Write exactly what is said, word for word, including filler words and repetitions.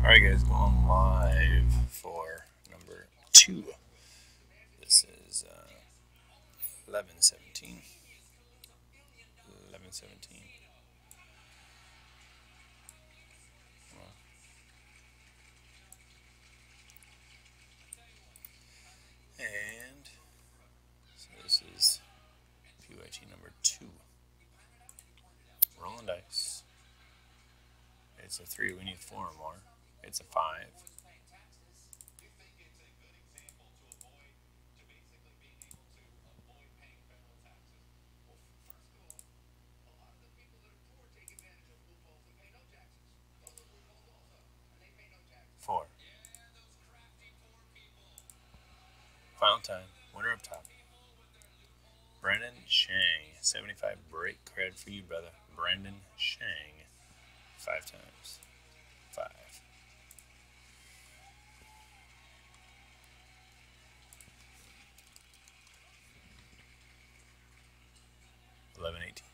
Alright guys, going live for number two. This is uh, eleven seventeen. eleven seventeen. And so this is P Y T number two. Rolling dice. It's a three, we need four or more. It's a five. Four. Final time. Winner up top. Brendan Shang. seventy-five break cred for you, brother. Brendan Shang. Five times. Five. eleven eighteen.